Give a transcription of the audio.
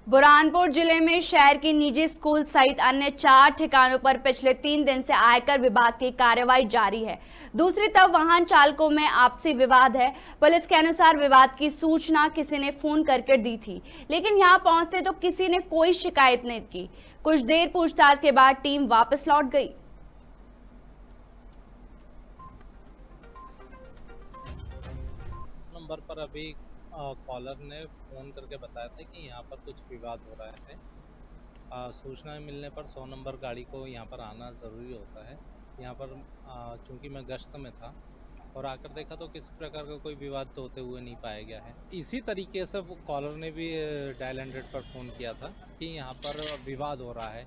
बुरहानपुर जिले में शहर की निजी स्कूल सहित अन्य 4 ठिकानों पर पिछले 3 दिन से आयकर विभाग की कार्रवाई जारी है। दूसरी तरफ वाहन चालकों में आपसी विवाद है। पुलिस के अनुसार विवाद की सूचना किसी ने फोन करके दी थी, लेकिन यहां पहुंचते तो किसी ने कोई शिकायत नहीं की। कुछ देर पूछताछ के बाद टीम वापस लौट गई। नंबर पर अभी कॉलर ने फ़ोन करके बताया था कि यहाँ पर कुछ विवाद हो रहा है। सूचना मिलने पर 100 नंबर गाड़ी को यहाँ पर आना ज़रूरी होता है। यहाँ पर चूँकि मैं गश्त में था और आकर देखा तो किसी प्रकार का कोई विवाद तो होते हुए नहीं पाया गया है। इसी तरीके से वो कॉलर ने भी डायल 100 पर फ़ोन किया था कि यहाँ पर विवाद हो रहा है।